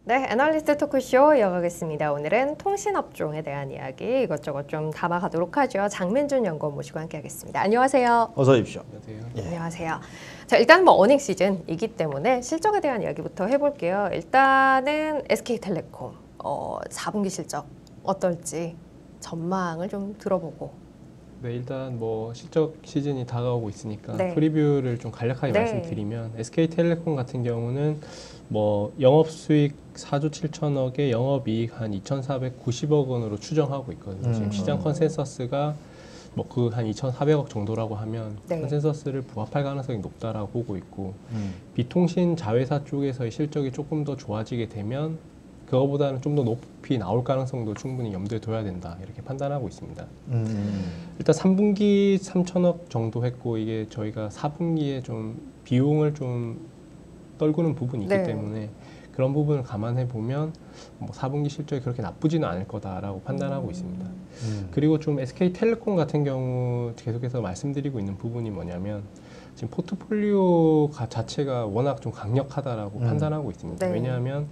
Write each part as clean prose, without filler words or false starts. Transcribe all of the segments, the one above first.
네, 애널리스트 토크쇼 이어가겠습니다. 오늘은 통신업종에 대한 이야기 이것저것 좀 담아가도록 하죠. 장민준 연구원 모시고 함께하겠습니다. 안녕하세요. 어서 오십시오. 안녕하세요. 예. 안녕하세요. 자, 일단 뭐 어닝 시즌이기 때문에 실적에 대한 이야기부터 해볼게요. 일단은 SK텔레콤 4분기 실적 어떨지 전망을 좀 들어보고. 네, 일단 뭐 실적 시즌이 다가오고 있으니까 네. 프리뷰를 좀 간략하게 네. 말씀드리면 SK텔레콤 같은 경우는 뭐 영업수익 4조 7천억에 영업이익 한 2,490억 원으로 추정하고 있거든요. 지금 시장 컨센서스가 뭐 그 한 2,400억 정도라고 하면 네. 컨센서스를 부합할 가능성이 높다라고 보고 있고 비통신 자회사 쪽에서의 실적이 조금 더 좋아지게 되면 그거보다는 좀 더 높이 나올 가능성도 충분히 염두에 둬야 된다 이렇게 판단하고 있습니다. 일단 3분기 3천억 정도 했고 이게 저희가 4분기에 좀 비용을 좀 떨구는 부분이 있기 네. 때문에 그런 부분을 감안해 보면 뭐 4분기 실적이 그렇게 나쁘지는 않을 거다라고 판단하고 있습니다. 그리고 좀 SK텔레콤 같은 경우 계속해서 말씀드리고 있는 부분이 뭐냐면 지금 포트폴리오 자체가 워낙 좀 강력하다라고 판단하고 있습니다. 네. 왜냐하면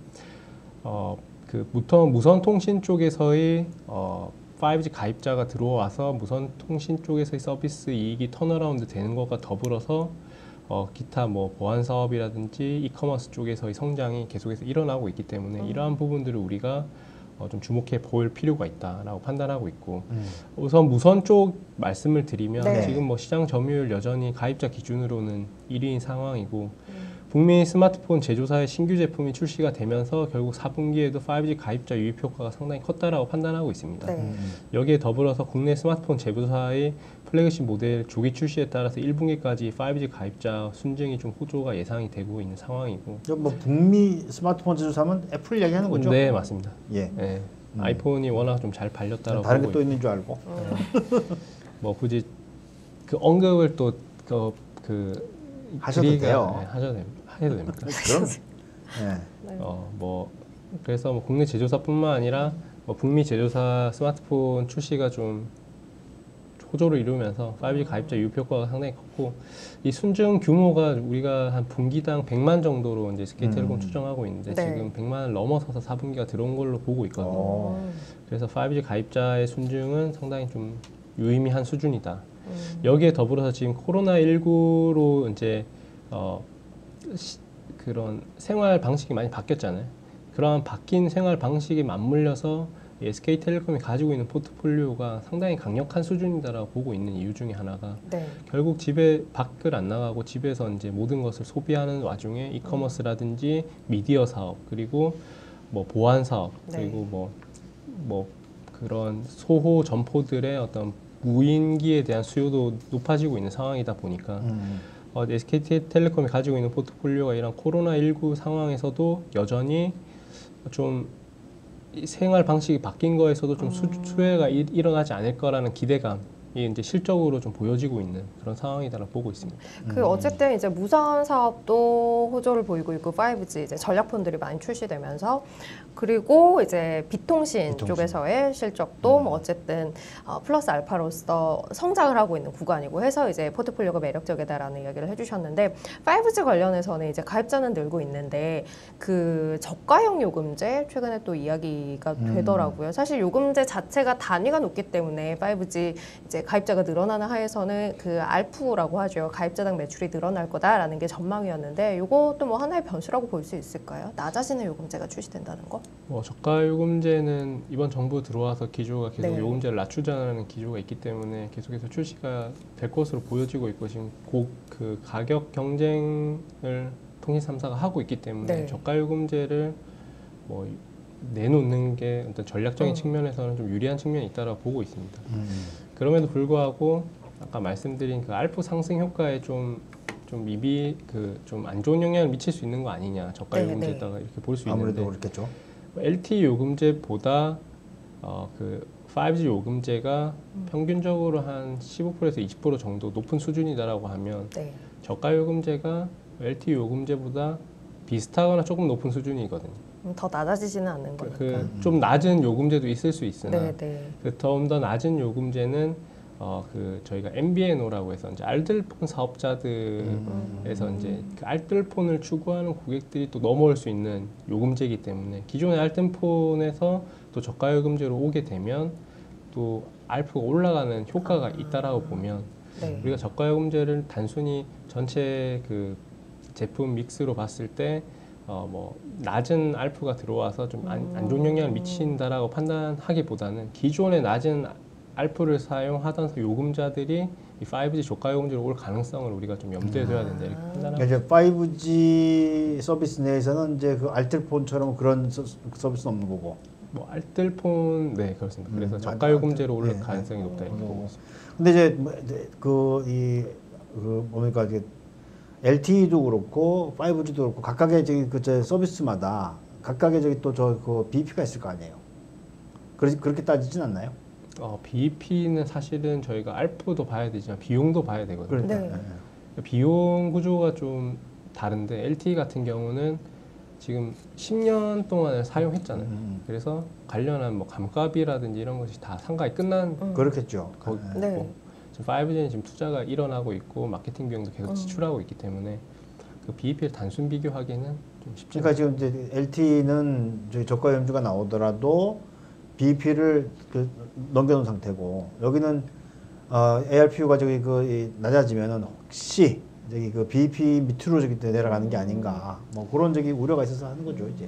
그 무선 통신 쪽에서의 5G 가입자가 들어와서 무선 통신 쪽에서의 서비스 이익이 턴어라운드 되는 것과 더불어서 기타 뭐 보안 사업이라든지 이커머스 쪽에서의 성장이 계속해서 일어나고 있기 때문에 이러한 부분들을 우리가 좀 주목해 볼 필요가 있다라고 판단하고 있고 우선 무선 쪽 말씀을 드리면 네. 지금 뭐 시장 점유율 여전히 가입자 기준으로는 1위인 상황이고 북미 스마트폰 제조사의 신규 제품이 출시가 되면서 결국 4분기에도 5G 가입자 유입 효과가 상당히 컸다라고 판단하고 있습니다. 네. 여기에 더불어서 국내 스마트폰 제조사의 플래그십 모델 조기 출시에 따라서 1분기까지 5G 가입자 순증이 좀 호조가 예상이 되고 있는 상황이고. 뭐 북미 스마트폰 제조사면 애플 얘기하는 거죠? 네, 맞습니다. 예. 네. 아이폰이 워낙 좀 잘 팔렸다라고 다른 게 보고 또 있는 줄 알고. 뭐 굳이 그 언급을 또 하셔도 돼요. 네, 하셔도 됩니다. 해도 됩니까? 그럼. 예. 뭐 그래서 뭐 국내 제조사뿐만 아니라 뭐 북미 제조사 스마트폰 출시가 좀 호조를 이루면서 5G 가입자 유입 효과가 상당히 컸고 이 순증 규모가 우리가 한 분기당 100만 정도로 이제 SK텔레콤 추정하고 있는데 네. 지금 100만을 넘어서서 4분기가 들어온 걸로 보고 있거든요. 그래서 5G 가입자의 순증은 상당히 좀 유의미한 수준이다. 여기에 더불어서 지금 코로나19로 이제 그런 생활 방식이 많이 바뀌었잖아요. 그러한 바뀐 생활 방식에 맞물려서 SK텔레콤이 가지고 있는 포트폴리오가 상당히 강력한 수준이다라고 보고 있는 이유 중에 하나가 네. 결국 집에 밖을 안 나가고 집에서 이제 모든 것을 소비하는 와중에 이커머스라든지 미디어 사업 그리고 뭐 보안 사업 네. 그리고 뭐 그런 소호 점포들의 어떤 무인기에 대한 수요도 높아지고 있는 상황이다 보니까 SK텔레콤이 가지고 있는 포트폴리오가 이런 코로나19 상황에서도 여전히 좀 생활 방식이 바뀐 거에서도 좀 수혜가 일어나지 않을 거라는 기대감이 이제 실적으로 좀 보여지고 있는 그런 상황이다라고 보고 있습니다. 그 어쨌든 이제 무선 사업도 호조를 보이고 있고 5G 이제 전략폰들이 많이 출시되면서 그리고 이제 비통신 쪽에서의 실적도 뭐 어쨌든 플러스 알파로서 성장을 하고 있는 구간이고 해서 이제 포트폴리오가 매력적이다라는 이야기를 해주셨는데 5G 관련해서는 이제 가입자는 늘고 있는데 그 저가형 요금제 최근에 또 이야기가 되더라고요. 사실 요금제 자체가 단위가 높기 때문에 5G 이제 가입자가 늘어나는 하에서는 그 알프라고 하죠. 가입자당 매출이 늘어날 거다라는 게 전망이었는데 이것도 뭐 하나의 변수라고 볼 수 있을까요? 낮아지는 요금제가 출시된다는 거? 뭐 저가 요금제는 이번 정부 들어와서 기조가 계속 네. 요금제를 낮추자는 기조가 있기 때문에 계속해서 출시가 될 것으로 보여지고 있고 지금 그 가격 경쟁을 통신 3사가 하고 있기 때문에 네. 저가 요금제를 뭐 내놓는 게 어떤 전략적인 측면에서는 좀 유리한 측면이 있다고 보고 있습니다. 그럼에도 불구하고 아까 말씀드린 그 알프 상승 효과에 좀 안 좋은 영향을 미칠 수 있는 거 아니냐 저가 네, 요금제에다가 이렇게 볼 수 있는데 아무래도 그렇겠죠. LTE 요금제보다 그 5G 요금제가 평균적으로 한 15%에서 20% 정도 높은 수준이다라고 하면 네. 저가 요금제가 LTE 요금제보다 비슷하거나 조금 높은 수준이거든요. 더 낮아지지는 않는 거니까. 그 좀 낮은 요금제도 있을 수 있으나 네, 네. 그 더 낮은 요금제는 저희가 MVNO라고 해서 이제 알뜰폰 사업자들에서 이제 그 알뜰폰을 추구하는 고객들이 또 넘어올 수 있는 요금제이기 때문에 기존의 알뜰폰에서 또 저가 요금제로 오게 되면 또 ARPU가 올라가는 효과가 있다라고 보면 네. 우리가 저가 요금제를 단순히 전체 그 제품 믹스로 봤을 때 뭐 낮은 ARPU가 들어와서 좀 안 좋은 영향을 미친다라고 판단하기보다는 기존의 낮은 ARPU를 사용하던 요금자들이 이 5G 저가 요금제로 올 가능성을 우리가 좀 염두에 둬야 된다 이렇게 판단하고 그러니까 이제 5G 서비스 내에서는 이제 그 알뜰폰처럼 그런 서비스는 없는 거고. 뭐 알뜰폰 네 그렇습니다. 그래서 저가 요금제로 올 가능성이 높다 이렇게 보고 있습니다. 근데 이제 뭡니까 이게 LTE도 그렇고 5G도 그렇고 각각의 저기 서비스마다 각각의 저기 또 그 BP가 있을 거 아니에요. 그렇게 따지진 않나요? BEP는 사실은 저희가 ARPU도 봐야 되지만 비용도 봐야 되거든요. 그러니까. 네. 비용 구조가 좀 다른데 LTE 같은 경우는 지금 10년 동안을 사용했잖아요. 그래서 관련한 뭐 감가비라든지 이런 것이 다 상각이 끝난 그렇겠죠. 거고 네. 지금 5G는 지금 투자가 일어나고 있고 마케팅 비용도 계속 지출하고 있기 때문에 그 BEP를 단순 비교하기는 좀 쉽지 그러니까 않아요. 지금 이제 LTE는 저희 저가 요금제가 나오더라도 BEP를 넘겨놓은 상태고 여기는 ARPU가 저기 낮아지면은 혹시 저기 그 BEP 밑으로 저기 내려가는 게 아닌가 뭐 그런 저기 우려가 있어서 하는 거죠 이제.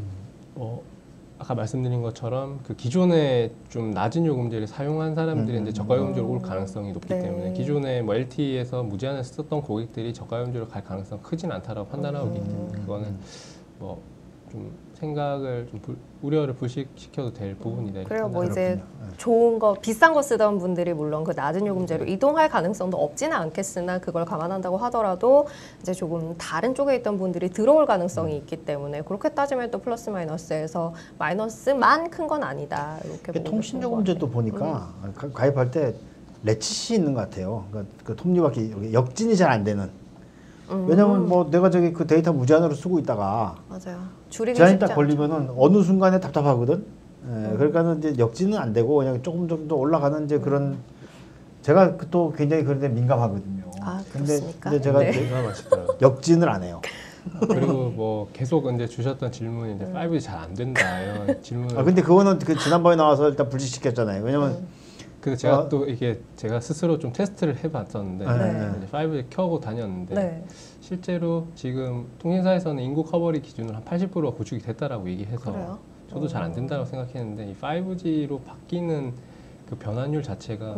아까 말씀드린 것처럼 그 기존에 좀 낮은 요금제를 사용한 사람들이 이제 저가 요금제로 올 가능성이 높기 네. 때문에 기존에 뭐 LTE에서 무제한을 썼던 고객들이 저가 요금제로 갈 가능성 크진 않다라고 판단하고 있기 때문에 그거는 뭐 좀 생각을 좀 우려를 불식시켜도 될 부분이다. 이렇게 그래요. 뭐 판단합니다. 이제 좋은 거 비싼 거 쓰던 분들이 물론 그 낮은 요금제로 이동할 가능성도 없지는 않겠으나 그걸 감안한다고 하더라도 이제 조금 다른 쪽에 있던 분들이 들어올 가능성이 있기 때문에 그렇게 따지면 또 플러스 마이너스에서 마이너스만 큰 건 아니다 이렇게 보면 통신 좋은 것 요금제도 보니까 가입할 때 레칫이 있는 것 같아요. 그 톱니바퀴 역진이 잘 안 되는. 왜냐면 뭐 내가 저기 그 데이터 무제한으로 쓰고 있다가 맞아요. 줄이기 제한이 쉽지 딱 않죠. 걸리면은 어느 순간에 답답하거든. 그러니까는 이제 역진은 안 되고 그냥 조금 더 올라가는 이제 그런 제가 또 굉장히 그런데 민감하거든요. 아, 그렇습니까? 근데 제가 네. 이제 정말 맛있더라고요. 역진을 안 해요. 그리고 뭐 계속 이제 주셨던 질문이 이제 5G 잘 안 된다 이런 질문을 근데 그거는 그 지난번에 나와서 일단 불식시켰잖아요. 왜냐면 그래서 제가 또 이게 제가 스스로 좀 테스트를 해봤었는데 네. 이제 5G 켜고 다녔는데 네. 실제로 지금 통신사에서는 인구 커버리 기준으로 한 80%가 구축이 됐다라고 얘기해서 그래요? 저도 잘 안 된다고 생각했는데 이 5G로 바뀌는 그 변환율 자체가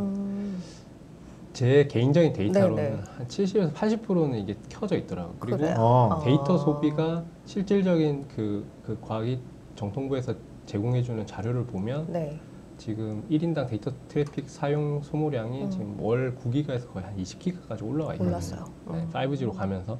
제 개인적인 데이터로는 네네. 한 70에서 80%는 이게 켜져 있더라고요. 그리고 그래요? 데이터 소비가 실질적인 그 과기 정통부에서 제공해주는 자료를 보면 네. 지금 1인당 데이터 트래픽 사용 소모량이 지금 월 9기가에서 거의 한 20기가까지 올라와 있거든요. 올랐어요. 네, 5G로 가면서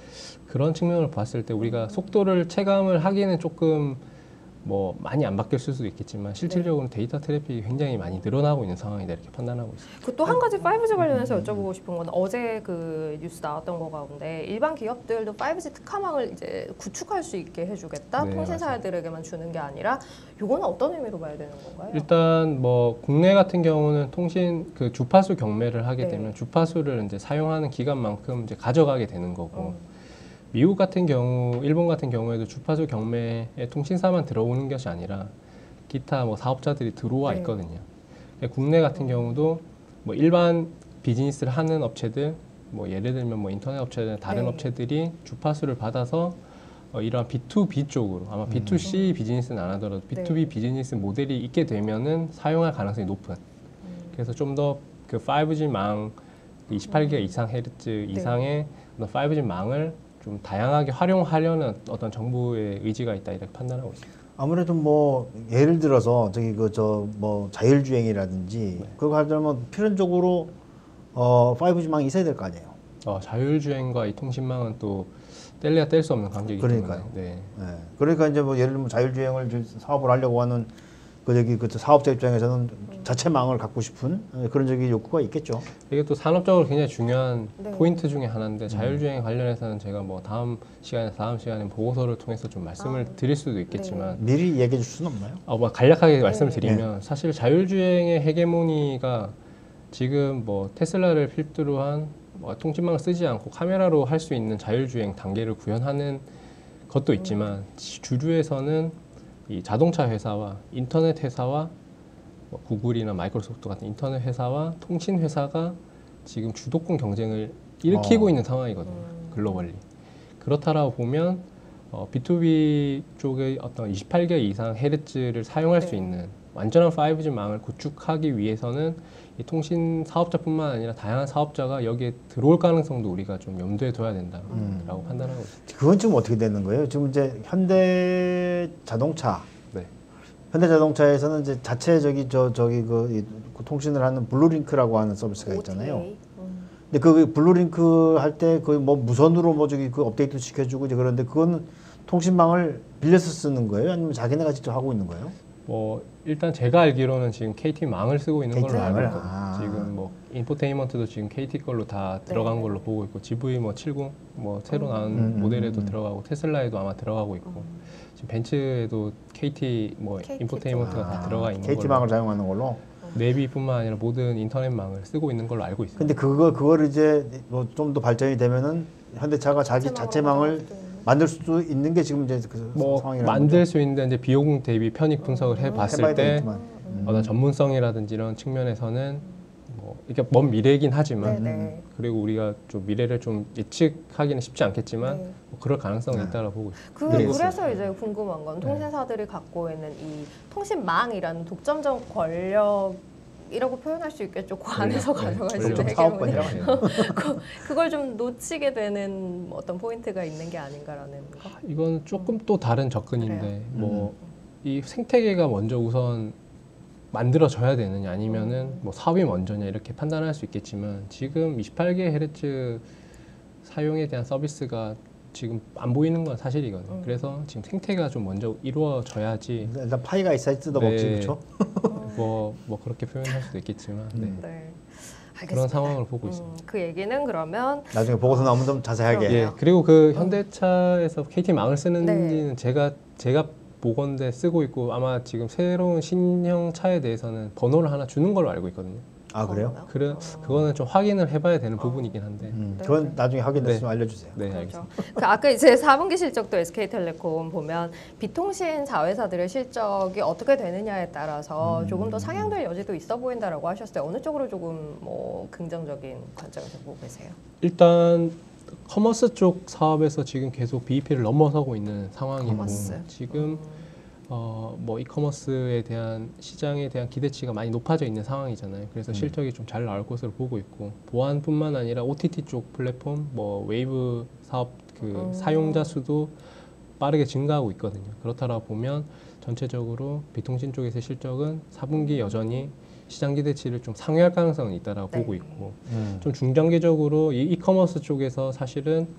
그런 측면을 봤을 때 우리가 속도를 체감을 하기는 조금 뭐 많이 안 바뀔 수도 있겠지만 실질적으로 데이터 트래픽이 굉장히 많이 늘어나고 있는 상황이다 이렇게 판단하고 있습니다. 그 또 한 가지 5G 관련해서 여쭤보고 싶은 건 어제 그 뉴스 나왔던 거 가운데 일반 기업들도 5G 특화망을 이제 구축할 수 있게 해주겠다. 네, 통신사들에게만 주는 게 아니라 이거는 어떤 의미로 봐야 되는 건가요? 일단 뭐 국내 같은 경우는 통신 그 주파수 경매를 하게 네. 되면 주파수를 이제 사용하는 기간만큼 이제 가져가게 되는 거고 미국 같은 경우, 일본 같은 경우에도 주파수 경매에 통신사만 들어오는 것이 아니라 기타 뭐 사업자들이 들어와 네. 있거든요. 국내 같은 경우도 뭐 일반 비즈니스를 하는 업체들, 뭐 예를 들면 뭐 인터넷 업체들, 다른 네. 업체들이 주파수를 받아서 이러한 B2B 쪽으로 아마 B2C 비즈니스는 안 하더라도 B2B 비즈니스 모델이 있게 되면은 사용할 가능성이 높은. 그래서 좀 더 그 5G 망 28기가 이상 헤르츠 이상의 5G 망을 좀 다양하게 활용하려는 어떤 정부의 의지가 있다 이렇게 판단하고 있습니다. 아무래도 뭐 예를 들어서 저기 뭐 자율주행이라든지 그거 하려면 필연적으로 5G망이 있어야 될 거 아니에요. 자율주행과 이 통신망은 또 뗄래야 뗄 수 없는 관계이기 그러니까요. 때문에. 네. 네. 그러니까 이제 뭐 예를 들면 자율주행을 사업을 하려고 하는 그 사업자 입장에서는 자체망을 갖고 싶은 그런 저기 욕구가 있겠죠. 이게 또 산업적으로 굉장히 중요한 네. 포인트 중에 하나인데 자율주행 관련해서는 제가 뭐 다음 시간에 보고서를 통해서 좀 말씀을 드릴 수도 있겠지만 미리 얘기해 줄 수는 없나요? 뭐 간략하게 말씀을 드리면 사실 자율주행의 헤게모니가 지금 뭐 테슬라를 필두로 한 뭐 통신망을 쓰지 않고 카메라로 할 수 있는 자율주행 단계를 구현하는 것도 있지만 주류에서는 이 자동차 회사와 인터넷 회사와 뭐 구글이나 마이크로소프트 같은 인터넷 회사와 통신 회사가 지금 주도권 경쟁을 일으키고 있는 상황이거든요. 글로벌리. 그렇다라고 보면 B2B 쪽의 어떤 28개 이상 헤르츠를 사용할 수 있는 완전한 5G 망을 구축하기 위해서는 이 통신 사업자뿐만 아니라 다양한 사업자가 여기에 들어올 가능성도 우리가 좀 염두에 둬야 된다라고 판단하고 있습니다. 그건 지금 어떻게 되는 거예요? 지금 이제 현대자동차, 네. 현대자동차에서는 이제 자체 그 통신을 하는 블루링크라고 하는 서비스가 있잖아요. 근데 그 블루링크 할 때 그 뭐 무선으로 뭐 그 업데이트 시켜주고 이제 그런데 그건 통신망을 빌려서 쓰는 거예요? 아니면 자기네가 직접 하고 있는 거예요? 뭐 일단 제가 알기로는 지금 KT 망을 쓰고 있는 걸로 KT 알고 망을? 있거든요. 아. 지금 뭐 인포테인먼트도 지금 KT 걸로 다 들어간 걸로 보고 있고 GV 뭐 70 뭐 새로 나온 모델에도 들어가고 테슬라에도 아마 들어가고 있고 지금 벤츠에도 KT 뭐 KT 인포테인먼트가 다 들어가 있는 KT 걸로 망을 사용하는 걸로. 내비뿐만 아니라 모든 인터넷망을 쓰고 있는 걸로 알고 있습니다. 근데 그걸 이제 뭐 좀 더 발전이 되면은 현대차가 자기 자체망을 만들 수도 있는 게 지금 이제 그 뭐 상황이라는 만들 거죠. 수 있는데 이제 비용 대비 편익 분석을 해봤을 해봐야 때 되겠지만. 어떤 전문성이라든지 이런 측면에서는 뭐 이게 먼 미래이긴 하지만 네네. 그리고 우리가 좀 미래를 좀 예측하기는 쉽지 않겠지만 네. 뭐 그럴 가능성이 있다고 보고 있습니다. 그래서 이제 궁금한 건 통신사들이 갖고 있는 이 통신망이라는 독점적 권력이라고 표현할 수 있겠죠. 그 안에서 가져갈 수 권력. 있는 사업권이라고 해결은 그걸 좀 놓치게 되는 어떤 포인트가 있는 게 아닌가라는 거. 이건 조금 또 다른 접근인데 그래요? 뭐 이 생태계가 먼저 우선 만들어져야 되느냐 아니면은 뭐 사업이 먼저냐 이렇게 판단할 수 있겠지만 지금 28개 헤르츠 사용에 대한 서비스가 지금 안 보이는 건 사실이거든요. 그래서 지금 생태가 좀 먼저 이루어져야지 일단 파이가 있어야 뜯어먹지, 네. 그렇죠? 뭐 그렇게 표현할 수도 있겠지만 네. 네. 알겠습니다. 그런 상황을 보고 있습니다. 그 얘기는 그러면 나중에 보고서 나오면 좀 자세하게. 예, 그리고 그 현대차에서 KT 망을 쓰는지는 네. 제가 보건대 쓰고 있고 아마 지금 새로운 신형 차에 대해서는 번호를 하나 주는 걸로 알고 있거든요. 아 그래요? 그거는 좀 확인을 해봐야 되는 부분이긴 한데. 그건 나중에 확인해서 네. 좀 알려주세요. 네, 그렇죠. 알겠습니다. 그 아까 이제 4분기 실적도 SK텔레콤 보면 비통신 자회사들의 실적이 어떻게 되느냐에 따라서 조금 더 상향될 여지도 있어 보인다라고 하셨어요. 어느 쪽으로 조금 뭐 긍정적인 관점에서 보고 계세요? 일단 커머스 쪽 사업에서 지금 계속 BEP를 넘어서고 있는 상황이고 커머스. 지금 뭐 이커머스에 대한 시장에 대한 기대치가 많이 높아져 있는 상황이잖아요. 그래서 실적이 좀 잘 나올 것으로 보고 있고 보안뿐만 아니라 OTT 쪽 플랫폼, 뭐 웨이브 사업 그 사용자 수도 빠르게 증가하고 있거든요. 그렇다라 보면 전체적으로 비통신 쪽에서의 실적은 4분기 여전히 시장 기대치를 좀 상회할 가능성은 있다라고 네. 보고 있고 좀 중장기적으로 이 이커머스 쪽에서 사실은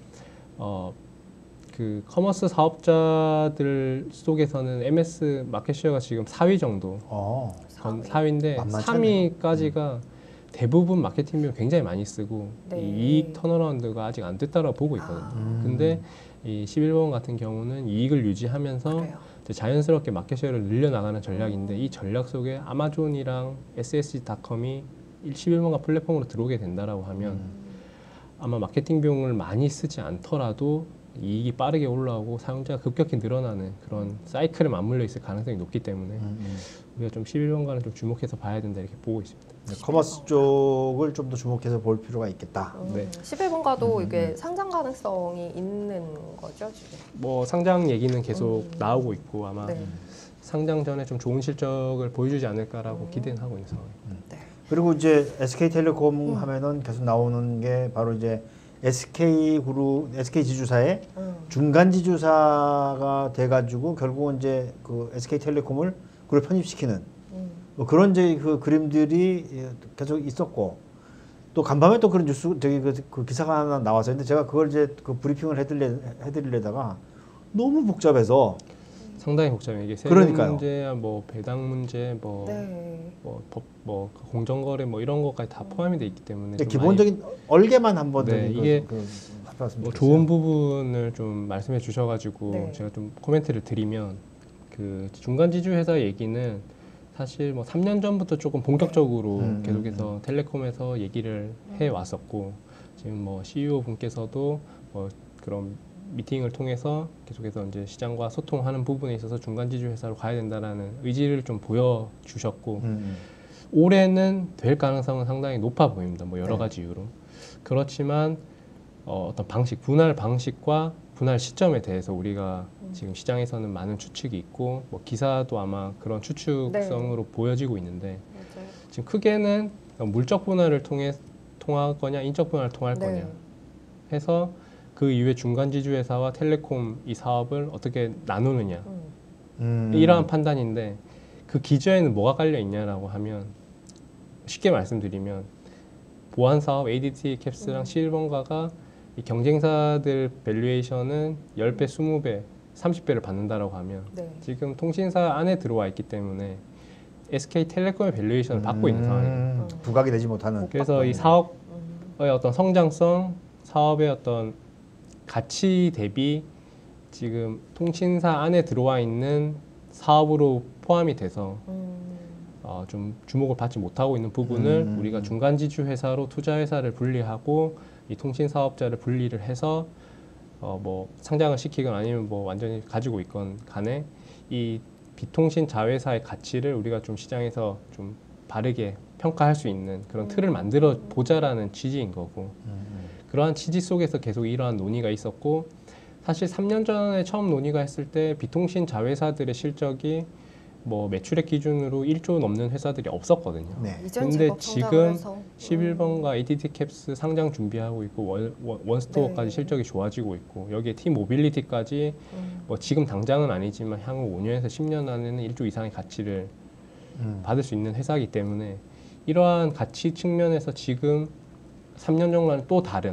그 커머스 사업자들 속에서는 MS 마켓쉐어가 지금 4위 정도 4위인데 만만치 않네요. 3위까지가 대부분 마케팅 비용 굉장히 많이 쓰고 네. 이 이익 턴어라운드가 아직 안 됐다라고 보고 있거든요. 근데 이 11번 같은 경우는 이익을 유지하면서 그래요. 이제 자연스럽게 마켓쉐어를 늘려나가는 전략인데 이 전략 속에 아마존이랑 SSG.com이 11번가 플랫폼으로 들어오게 된다라고 하면 아마 마케팅 비용을 많이 쓰지 않더라도 이익이 빠르게 올라오고 사용자가 급격히 늘어나는 그런 사이클에 맞물려 있을 가능성이 높기 때문에 우리가 좀 11번가는 좀 주목해서 봐야 된다 이렇게 보고 있습니다. 네, 커머스 쪽을 좀 더 주목해서 볼 필요가 있겠다. 네. 11번가도 이게 상장 가능성이 있는 거죠 지금? 뭐 상장 얘기는 계속 나오고 있고 아마 네. 상장 전에 좀 좋은 실적을 보여주지 않을까라고 기대는 하고 있는 상황입니다. 네. 그리고 이제 SK텔레콤 하면은 계속 나오는 게 바로 이제 SK그룹, SK 지주사의 중간 지주사가 돼가지고 결국은 이제 그 SK텔레콤을 그룹 편입시키는 뭐 그런 이제 그 그림들이 계속 있었고 또 간밤에 또 그런 뉴스 그 기사가 하나 나와서 근데 제가 그걸 이제 그 브리핑을 해드리려다가 너무 복잡해서 상당히 복잡해요. 이게 세금 그러니까요. 문제, 뭐 배당 문제, 뭐 네. 법, 뭐 공정거래 뭐 이런 것까지 다 포함이 돼 있기 때문에 근데 좀 기본적인 얼개만 한번 네, 이게 뭐 좋은 부분을 좀 말씀해 주셔가지고 네. 제가 좀 코멘트를 드리면 그 중간 지주 회사 얘기는 사실 뭐 3년 전부터 조금 본격적으로 네. 계속해서 텔레콤에서 얘기를 해 왔었고 지금 뭐 CEO 분께서도 뭐 그런 미팅을 통해서 계속해서 이제 시장과 소통하는 부분에 있어서 중간 지주 회사로 가야 된다라는 의지를 좀 보여주셨고 올해는 될 가능성은 상당히 높아 보입니다. 뭐 여러 네. 가지 이유로 그렇지만 어떤 방식 분할 방식과 분할 시점에 대해서 우리가 지금 시장에서는 많은 추측이 있고 뭐 기사도 아마 그런 추측성으로 보여지고 있는데 맞아요. 지금 크게는 물적 분할을 통할 거냐 인적 분할을 통할 네. 거냐 해서 그 이후에 중간 지주 회사와 텔레콤 이 사업을 어떻게 나누느냐 이러한 판단인데 그 기저에는 뭐가 깔려 있냐라고 하면 쉽게 말씀드리면 보안 사업 ADT 캡스랑 실버가가 이 경쟁사들 밸류에이션은 10배, 20배, 30배를 받는다라고 하면 네. 지금 통신사 안에 들어와 있기 때문에 SK텔레콤의 밸류에이션을 받고 있는 상황이에요. 부각이 되지 못하는. 그래서 이 사업의 어떤 성장성, 사업의 어떤 가치 대비 지금 통신사 안에 들어와 있는 사업으로 포함이 돼서 좀 주목을 받지 못하고 있는 부분을 우리가 중간 지주 회사로 투자 회사를 분리하고 이 통신 사업자를 분리를 해서 뭐 상장을 시키건 아니면 뭐 완전히 가지고 있건 간에 이 비통신 자회사의 가치를 우리가 좀 시장에서 좀 바르게 평가할 수 있는 그런 틀을 만들어 보자라는 취지인 거고 그러한 취지 속에서 계속 이러한 논의가 있었고 사실 3년 전에 처음 논의가 했을 때 비통신 자회사들의 실적이 뭐 매출액 기준으로 1조 넘는 회사들이 없었거든요. 네. 이전 근데 제법 지금 성장을 해서. 11번가 ADT 캡스 상장 준비하고 있고 원스토어까지 네. 실적이 좋아지고 있고 여기에 T-모빌리티까지 뭐 지금 당장은 아니지만 향후 5년에서 10년 안에는 1조 이상의 가치를 받을 수 있는 회사이기 때문에 이러한 가치 측면에서 지금 3년 정도는 또 다른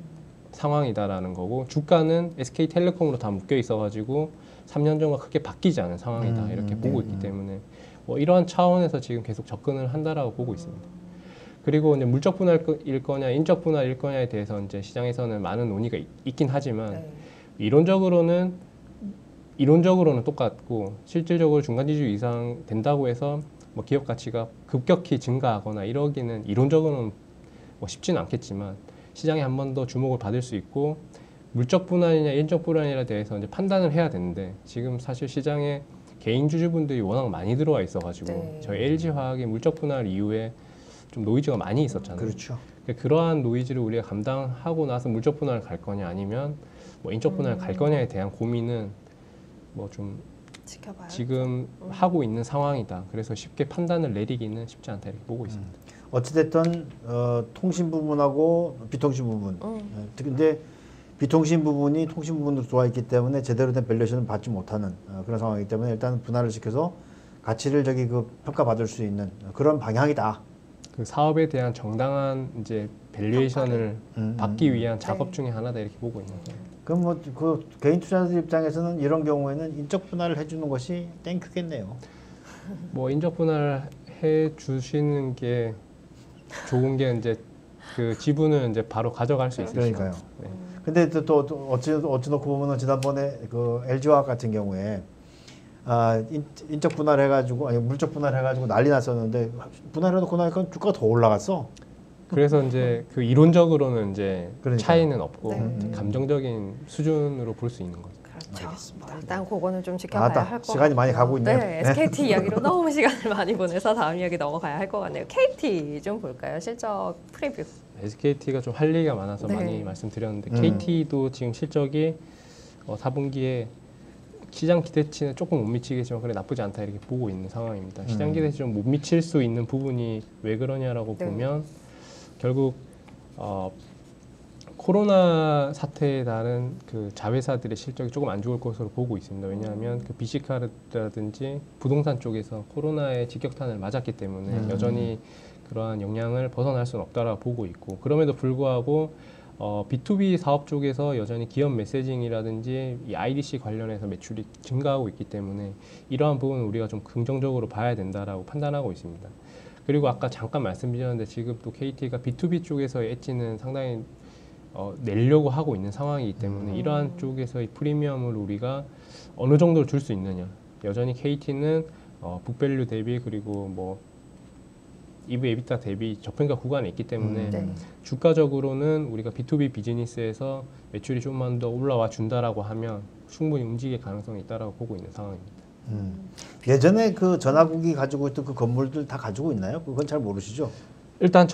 상황이다라는 거고 주가는 SK텔레콤으로 다 묶여 있어가지고 3년 전과 크게 바뀌지 않은 상황이다 이렇게 보고 있기 때문에 뭐 이러한 차원에서 지금 계속 접근을 한다라고 보고 있습니다. 그리고 이제 물적 분할일 거냐 인적 분할일 거냐에 대해서 이제 시장에서는 많은 논의가 있긴 하지만 네. 이론적으로는 똑같고 실질적으로 중간 지주 이상 된다고 해서 뭐 기업 가치가 급격히 증가하거나 이러기는 이론적으로는 뭐 쉽지는 않겠지만 시장에 한 번 더 주목을 받을 수 있고 물적 분할이냐 인적 분할이냐에 대해서 이제 판단을 해야 되는데 지금 사실 시장에 개인 주주분들이 워낙 많이 들어와 있어가지고 네. 저희 LG화학의 물적 분할 이후에 좀 노이즈가 많이 있었잖아요. 그렇죠. 그러한 노이즈를 우리가 감당하고 나서 물적 분할을 갈 거냐 아니면 뭐 인적 분할을 갈 거냐에 대한 고민은 뭐 좀 지켜봐요. 지금 하고 있는 상황이다. 그래서 쉽게 판단을 내리기는 쉽지 않다 이렇게 보고 있습니다. 어찌됐든 통신 부분하고 비통신 부분. 근데 비통신 부분이 통신 부분으로 들어와 있기 때문에 제대로 된 밸류에이션을 받지 못하는 그런 상황이기 때문에 일단 분할을 시켜서 가치를 평가받을 수 있는 그런 방향이다. 그 사업에 대한 정당한 이제 밸류에이션을 받기 위한 작업 네. 중에 하나다 이렇게 보고 있는 거예요. 그럼 뭐 그 개인 투자자들 입장에서는 이런 경우에는 인적 분할을 해주는 것이 땡큐겠네요. 뭐 인적 분할 해 주시는 게 좋은 게 이제 그 지분을 이제 바로 가져갈 수 있으시죠. 그러니까요. 네. 근데 또 어찌 놓고 보면은 지난번에 그 LG화학 같은 경우에 인적 분할해가지고 아니 물적 분할해가지고 난리 났었는데 분할해놓고 나니까 주가가 더 올라갔어. 그래서 이제 그 이론적으로는 이제 그러니까요. 차이는 없고 네. 감정적인 수준으로 볼 수 있는 거죠. 그렇죠. 뭐 일단 그거는 좀 지켜봐야 아따, 할 것 시간이 많이 같고요. 가고 있네요. 네, SKT 이야기로 너무 시간을 많이 보내서 다음 이야기 넘어가야 할 것 같네요. KT 좀 볼까요? 실적 프리뷰. SKT가 좀 할 얘기가 많아서 네. 많이 말씀드렸는데 KT도 지금 실적이 4분기에 시장 기대치는 조금 못 미치겠지만 그래 나쁘지 않다 이렇게 보고 있는 상황입니다. 시장 기대치 좀 못 미칠 수 있는 부분이 왜 그러냐라고 네. 보면 결국 코로나 사태에 따른 그 자회사들의 실적이 조금 안 좋을 것으로 보고 있습니다. 왜냐하면 그 BC카드라든지 부동산 쪽에서 코로나의 직격탄을 맞았기 때문에 여전히 그러한 영향을 벗어날 수는 없다라고 보고 있고 그럼에도 불구하고 B2B 사업 쪽에서 여전히 기업 메시징이라든지 이 IDC 관련해서 매출이 증가하고 있기 때문에 이러한 부분은 우리가 좀 긍정적으로 봐야 된다라고 판단하고 있습니다. 그리고 아까 잠깐 말씀드렸는데 지금 또 KT가 B2B 쪽에서의 엣지는 상당히 내려고 하고 있는 상황이기 때문에 이러한 쪽에서의 프리미엄을 우리가 어느 정도를 줄 수 있느냐. 여전히 KT는 북밸류 대비 그리고 뭐 EV 에비타 대비 저평가 구간에 있기 때문에 네. 주가적으로는 우리가 B2B 비즈니스에서 매출이 좀만 더 올라와 준다라고 하면 충분히 움직일 가능성이 있다라고 보고 있는 상황입니다. 예전에 그 전화국이 가지고 있던 그 건물들 다 가지고 있나요? 그건 잘 모르시죠? 일단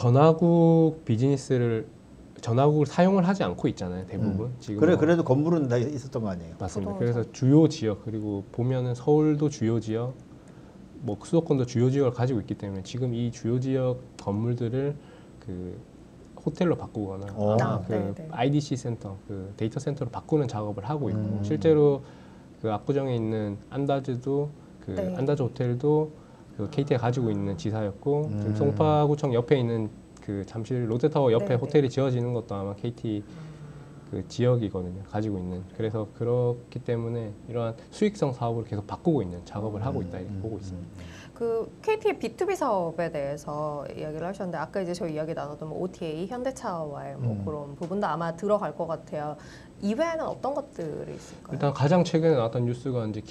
전화국을 사용을 하지 않고 있잖아요, 대부분. 지금 그래 뭐 그래도 건물은 다 있었던 거 아니에요? 맞습니다. 부동산. 그래서 주요 지역 그리고 보면은 서울도 주요 지역, 뭐 수도권도 주요 지역을 가지고 있기 때문에 지금 이 주요 지역 건물들을 그 호텔로 바꾸거나 아, 그 네, 네. IDC 센터, 그 데이터 센터로 바꾸는 작업을 하고 있고 음. 실제로 그 압구정에 있는 안다즈도 그 네. 안다즈 호텔도 그 KT가 가지고 있는 지사였고 지금 음. 송파구청 옆에 있는 그 잠실 롯데타워 옆에 네, 호텔이 지어지는 것도 아마 KT 그 지역이거든요. 가지고 있는. 그래서 그렇기 때문에 이러한 수익성 사업을 계속 바꾸고 있는 작업을 하고 있다 이렇게 보고 있습니다. 그 KT의 B2B 사업에 대해서 이야기를 하셨는데 아까 이제 저희 이야기 나눴던 뭐 OTA, 현대차와의 뭐 그런 부분도 아마 들어갈 것 같아요. 이외에는 어떤 것들이 있을까요? 일단 가장 최근에 나왔던 뉴스가 이제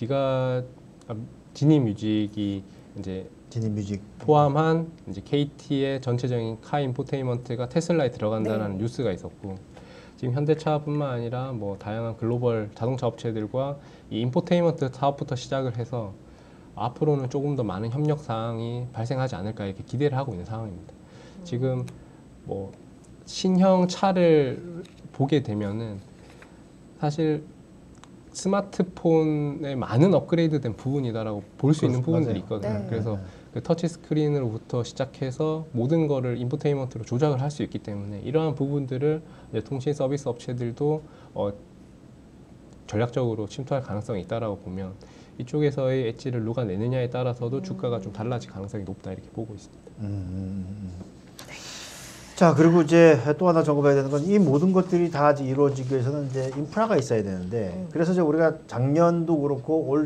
지니뮤직이 이제 지니뮤직. 포함한 이제 KT의 전체적인 카 인포테인먼트가 테슬라에 들어간다는 네. 뉴스가 있었고 지금 현대차뿐만 아니라 뭐 다양한 글로벌 자동차 업체들과 이 인포테인먼트 사업부터 시작을 해서 앞으로는 조금 더 많은 협력 사항이 발생하지 않을까 이렇게 기대를 하고 있는 상황입니다. 지금 뭐 신형 차를 보게 되면은 사실 스마트폰에 많은 업그레이드된 부분이다라고 볼 수 있는 부분들이 맞아요. 있거든요. 네. 그래서 그 터치 스크린으로부터 시작해서 모든 거를 인포테인먼트로 조작을 할 수 있기 때문에 이러한 부분들을 이제 통신 서비스 업체들도 전략적으로 침투할 가능성이 있다라고 보면 이쪽에서의 엣지를 누가 내느냐에 따라서도 주가가 좀 달라질 가능성이 높다 이렇게 보고 있습니다. 자 그리고 이제 또 하나 점검해야 되는 건 이 모든 것들이 다 이제 이루어지기 위해서는 이제 인프라가 있어야 되는데 그래서 이제 우리가 작년도 그렇고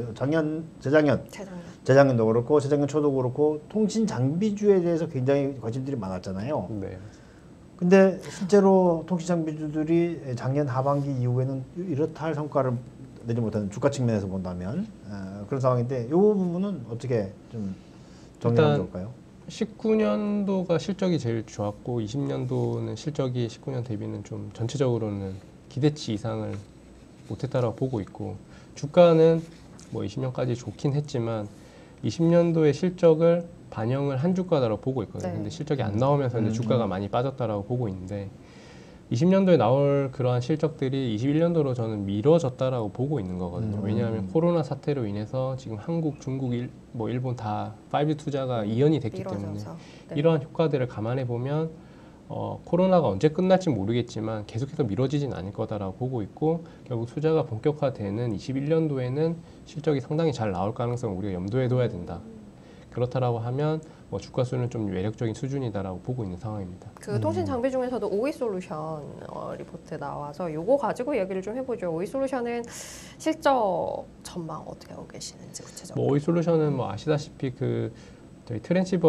재작년도 그렇고 재작년 초도 그렇고 통신 장비주에 대해서 굉장히 관심들이 많았잖아요. 네. 근데 실제로 통신 장비주들이 작년 하반기 이후에는 이렇다 할 성과를 내지 못하는 주가 측면에서 본다면 그런 상황인데 이 부분은 어떻게 좀 정리하면 일단 좋을까요? 19년도가 실적이 제일 좋았고 20년도는 실적이 19년 대비는 좀 전체적으로는 기대치 이상을 못했다라고 보고 있고 주가는 뭐 20년까지 좋긴 했지만 20년도의 실적을 반영을 한 주가다라고 보고 있거든요. 네. 근데 실적이 안 나오면서 이제 주가가 많이 빠졌다라고 보고 있는데 20년도에 나올 그러한 실적들이 21년도로 저는 미뤄졌다라고 보고 있는 거거든요. 왜냐하면 코로나 사태로 인해서 지금 한국, 중국, 일본 다 5G 투자가 이연이 됐기 때문에 미뤄져서. 네. 이러한 효과들을 감안해 보면 코로나가 언제 끝날지 모르겠지만 계속해서 미뤄지진 않을 거다라고 보고 있고 결국 투자가 본격화되는 21년도에는 실적이 상당히 잘 나올 가능성을 우리가 염두에 둬야 된다. 그렇다라고 하면 뭐 주가수는 좀 매력적인 수준이다라고 보고 있는 상황입니다. 그 통신 장비 중에서도 오이솔루션 리포트 나와서 요거 가지고 얘기를 좀 해보죠. 오이솔루션은 실적 전망 어떻게 하고 계시는지 구체적으로. 뭐 오이솔루션은 뭐 아시다시피 그 저희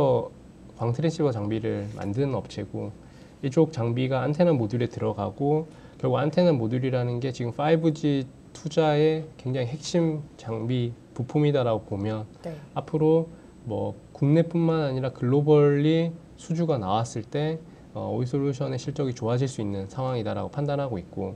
광 트랜시버 장비를 만드는 업체고 이쪽 장비가 안테나 모듈에 들어가고 결국 안테나 모듈이라는 게 지금 5G 투자의 굉장히 핵심 장비 부품이다라고 보면 네. 앞으로 뭐 국내뿐만 아니라 글로벌리 수주가 나왔을 때 오이솔루션의 실적이 좋아질 수 있는 상황이다라고 판단하고 있고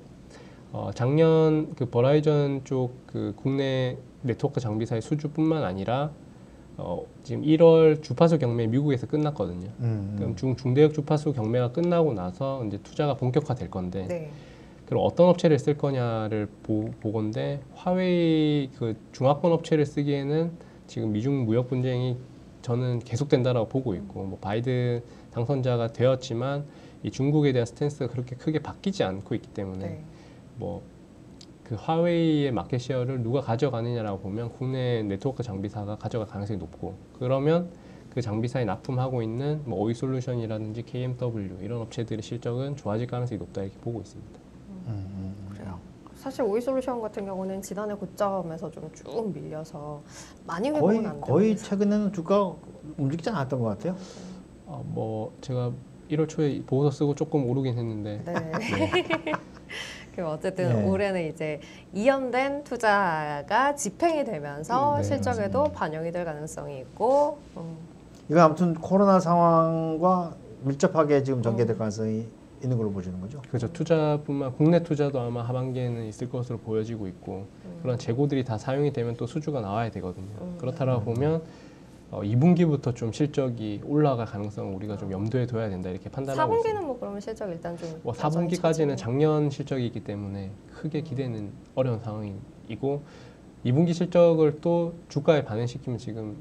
작년 그 버라이전 쪽 그 국내 네트워크 장비사의 수주뿐만 아니라 지금 1월 주파수 경매 미국에서 끝났거든요. 그럼 중대역 주파수 경매가 끝나고 나서 이제 투자가 본격화될 건데 네. 그럼 어떤 업체를 쓸 거냐를 보건데 화웨이 그 중화권 업체를 쓰기에는 지금 미중 무역 분쟁이 저는 계속된다라고 보고 있고 뭐 바이든 당선자가 되었지만 이 중국에 대한 스탠스가 그렇게 크게 바뀌지 않고 있기 때문에 네. 뭐 그 화웨이의 마켓 셰어를 누가 가져가느냐라고 보면 국내 네트워크 장비사가 가져갈 가능성이 높고 그러면 그 장비사에 납품하고 있는 뭐 오이솔루션이라든지 KMW 이런 업체들의 실적은 좋아질 가능성이 높다 이렇게 보고 있습니다. 그래요. 사실 오이솔루션 같은 경우는 지난해 고점에서 좀 쭉 밀려서 많이 회복은 안 되고 거의 있어요. 최근에는 주가 움직이지 않았던 것 같아요. 뭐 제가 1월 초에 보고서 쓰고 조금 오르긴 했는데 네. 네. 그리고 어쨌든 네. 올해는 이제 이연된 투자가 집행이 되면서 네, 실적에도 반영이 될 가능성이 있고 이건 아무튼 코로나 상황과 밀접하게 지금 전개될 가능성이 있는 걸로 보시는 거죠? 그렇죠. 투자뿐만 국내 투자도 아마 하반기에는 있을 것으로 보여지고 있고 그런 재고들이 다 사용이 되면 또 수주가 나와야 되거든요. 그렇다라고 보면 2분기부터 좀 실적이 올라갈 가능성을 우리가 좀 염두에 둬야 된다 이렇게 판단하고 있습니다. 4분기는 뭐 그러면 실적 일단 좀 뭐 여전히 4분기까지는 처지고. 작년 실적이기 때문에 크게 기대는 어려운 상황이고 2분기 실적을 또 주가에 반영시키면 지금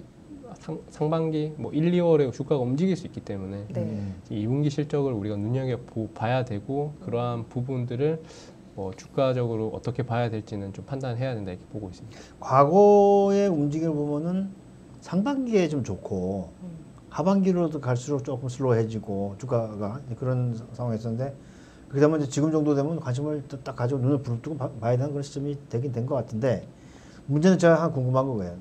상반기 뭐 1, 2월에 주가가 움직일 수 있기 때문에 네. 2분기 실적을 우리가 눈여겨봐야 되고 그러한 부분들을 뭐 주가적으로 어떻게 봐야 될지는 좀 판단해야 된다 이렇게 보고 있습니다. 과거의 움직임을 보면은 상반기에 좀 좋고 하반기로도 갈수록 조금 슬로우해지고 주가가 그런 상황이었는데 그렇게 되면 이제 지금 정도 되면 관심을 딱 가지고 눈을 부릅뜨고 봐야 되는 그런 시점이 되긴 된 것 같은데 문제는 제가 한 궁금한 거예요.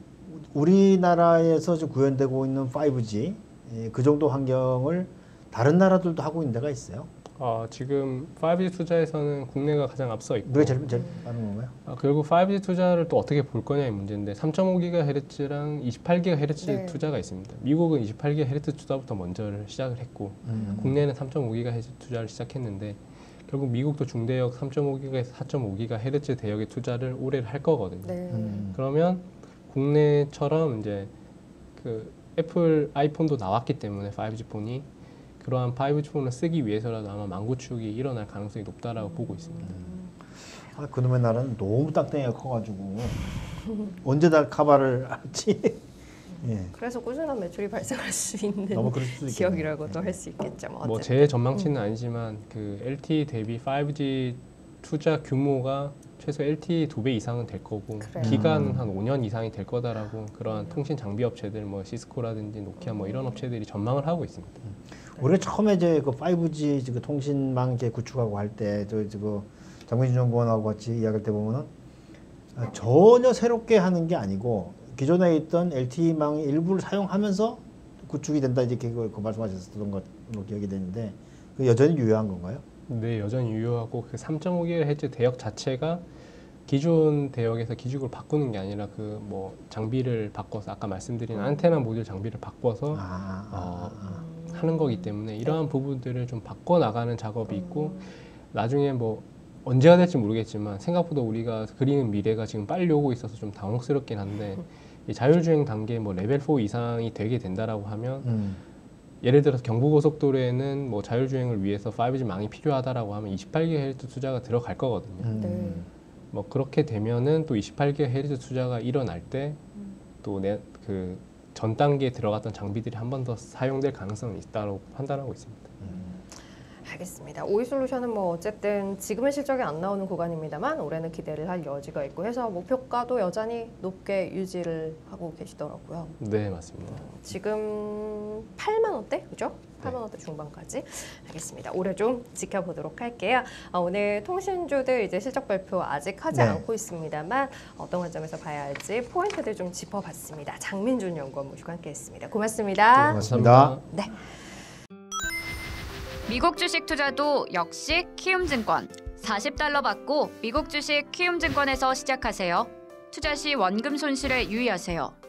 우리나라에서 지금 구현되고 있는 5G 그 정도 환경을 다른 나라들도 하고 있는 데가 있어요? 지금 5G 투자에서는 국내가 가장 앞서 있고 누가 제일 빠른 건가요? 결국 5G 투자를 또 어떻게 볼 거냐의 문제인데 3.5GHz랑 28GHz 네. 투자가 있습니다. 미국은 28GHz 투자부터 먼저 시작을 했고 국내는 3.5GHz 투자를 시작했는데 결국 미국도 중대역 3.5GHz, 4.5GHz 대역의 투자를 올해 할 거거든요. 네. 그러면 국내처럼 이제 그 애플 아이폰도 나왔기 때문에 5G 폰이 그러한 5G 폰을 쓰기 위해서라도 아마 망구축이 일어날 가능성이 높다라고 보고 있습니다. 아, 그놈의 나라는 너무 땅덩이가 커가지고 언제 다 카바를 할지 예. 그래서 꾸준한 매출이 발생할 수 있는 너무 그럴 수도 있겠네요. 지역이라고도 할 수 있겠죠. 뭐 뭐 어쨌든. 제 전망치는 아니지만 그 LTE 대비 5G 투자 규모가 최소 LTE 2배 이상은 될 거고 그래요. 기간은 한 5년 이상이 될 거다라고 그러한 통신 장비 업체들 뭐 시스코라든지 노키아 뭐 이런 업체들이 전망을 하고 있습니다. 우리가 처음에 이제 그 5G 그 통신망 이렇게 구축하고 할 때 그 장민준 연구원하고 같이 이야기할 때 보면은 전혀 새롭게 하는 게 아니고 기존에 있던 LTE망의 일부를 사용하면서 구축이 된다 이렇게 그 말씀하셨던 것으로 기억이 되는데 그 여전히 유효한 건가요? 네, 여전히 유효하고 그 3.5GHz 대역 자체가 기존 대역에서 기축을 바꾸는 게 아니라 그 뭐 장비를 바꿔서 아까 말씀드린 안테나 모듈 장비를 바꿔서 하는 거기 때문에 이러한 부분들을 좀 바꿔 나가는 작업이 있고 나중에 뭐 언제가 될지 모르겠지만 생각보다 우리가 그리는 미래가 지금 빨리 오고 있어서 좀 당혹스럽긴 한데 이 자율주행 단계 뭐 레벨 4 이상이 되게 된다라고 하면 예를 들어서 경부고속도로에는 뭐 자율주행을 위해서 5G 망이 필요하다라고 하면 28GHz 투자가 들어갈 거거든요. 네. 뭐 그렇게 되면은 또 28GHz 투자가 일어날 때 또 그 전 단계에 들어갔던 장비들이 한 번 더 사용될 가능성이 있다고 판단하고 있습니다. 알겠습니다. 오이솔루션은 뭐 어쨌든 지금은 실적이 안 나오는 구간입니다만 올해는 기대를 할 여지가 있고 해서 목표가도 여전히 높게 유지를 하고 계시더라고요. 네, 맞습니다. 지금 8만 원대, 그죠? 8만 네. 원대 중반까지. 알겠습니다. 올해 좀 지켜보도록 할게요. 오늘 통신주들 이제 실적 발표 아직 하지 네. 않고 있습니다만 어떤 관점에서 봐야 할지 포인트들 좀 짚어봤습니다. 장민준 연구원 모시고 함께했습니다. 고맙습니다. 고맙습니다. 네. 미국 주식 투자도 역시 키움증권. 40달러 받고 미국 주식 키움증권에서 시작하세요. 투자 시 원금 손실에 유의하세요.